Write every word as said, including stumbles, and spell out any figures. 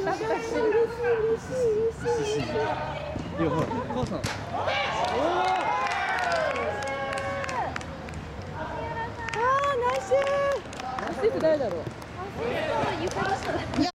嬉しい嬉しい嬉しい。いやほら母さん。 ああナイス。ナイスって誰だろう。 ゆかりさん。